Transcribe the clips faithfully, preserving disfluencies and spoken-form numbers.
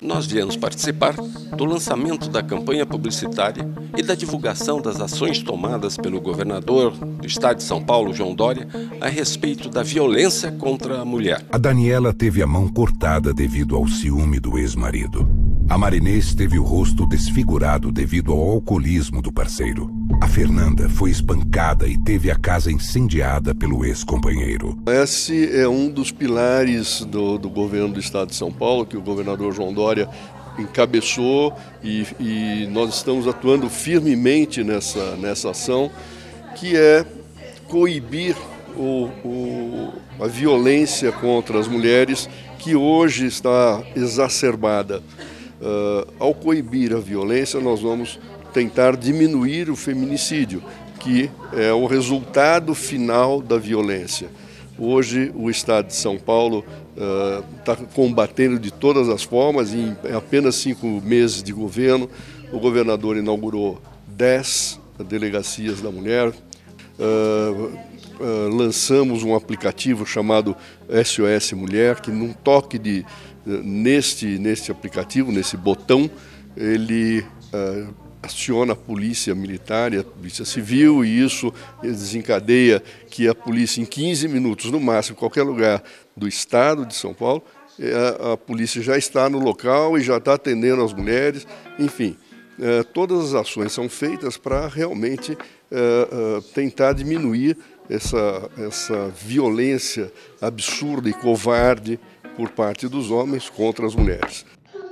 Nós viemos participar do lançamento da campanha publicitária e da divulgação das ações tomadas pelo governador do estado de São Paulo, João Dória, a respeito da violência contra a mulher. A Daniela teve a mão cortada devido ao ciúme do ex-marido. A Marinês teve o rosto desfigurado devido ao alcoolismo do parceiro. A Fernanda foi espancada e teve a casa incendiada pelo ex-companheiro. Esse é um dos pilares do, do governo do estado de São Paulo, que o governador João Dória encabeçou e, e nós estamos atuando firmemente nessa, nessa ação, que é coibir o, o, a violência contra as mulheres, que hoje está exacerbada. Uh, ao coibir a violência, nós vamos tentar diminuir o feminicídio, que é o resultado final da violência. Hoje, o estado de São Paulo está uh, combatendo de todas as formas. Em apenas cinco meses de governo, o governador inaugurou dez delegacias da mulher. Uh, uh, lançamos um aplicativo chamado S O S Mulher, que num toque de Neste, neste aplicativo, nesse botão, ele uh, aciona a polícia militar e a polícia civil, e isso desencadeia que a polícia, em quinze minutos, no máximo, em qualquer lugar do estado de São Paulo, a, a polícia já está no local e já está atendendo as mulheres. Enfim, uh, todas as ações são feitas para realmente uh, uh, tentar diminuir essa, essa violência absurda e covarde por parte dos homens contra as mulheres.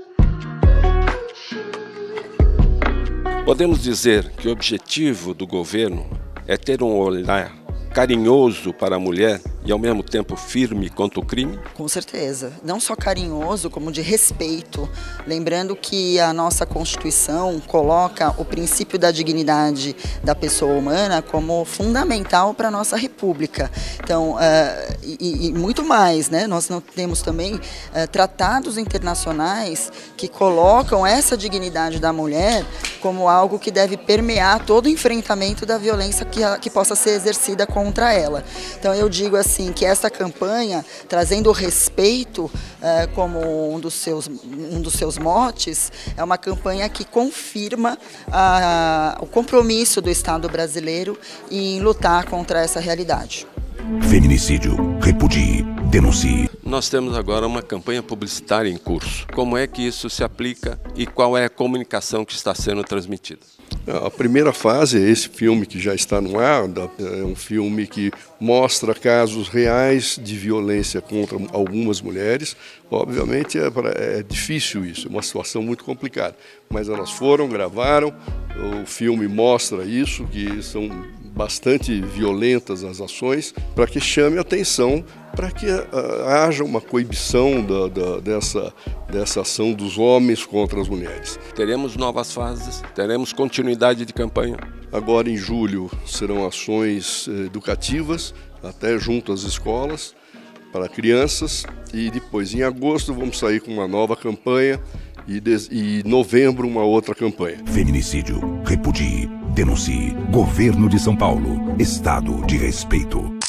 Podemos dizer que o objetivo do governo é ter um olhar carinhoso para a mulher e ao mesmo tempo firme contra o crime? Com certeza, não só carinhoso, como de respeito, lembrando que a nossa Constituição coloca o princípio da dignidade da pessoa humana como fundamental para a nossa República. Então, uh, e, e muito mais, né? Nós não temos também uh, tratados internacionais que colocam essa dignidade da mulher como algo que deve permear todo o enfrentamento da violência que, que possa ser exercida contra ela. Então eu digo assim que essa campanha, trazendo o respeito eh, como um dos, seus, um dos seus motes, é uma campanha que confirma a, o compromisso do Estado brasileiro em lutar contra essa realidade. Feminicídio. Repudie. Denuncie. Nós temos agora uma campanha publicitária em curso. Como é que isso se aplica e qual é a comunicação que está sendo transmitida? A primeira fase é esse filme que já está no ar, é um filme que mostra casos reais de violência contra algumas mulheres. Obviamente é, é difícil isso, é uma situação muito complicada, mas elas foram, gravaram, o filme mostra isso, que são bastante violentas as ações, para que chame a atenção, para que uh, haja uma coibição da, da, dessa, dessa ação dos homens contra as mulheres. Teremos novas fases, teremos continuidade de campanha. Agora em julho serão ações educativas, até junto às escolas, para crianças, e depois em agosto vamos sair com uma nova campanha e em novembro uma outra campanha. Feminicídio. Repudie. Denuncie. Governo de São Paulo. Estado de respeito.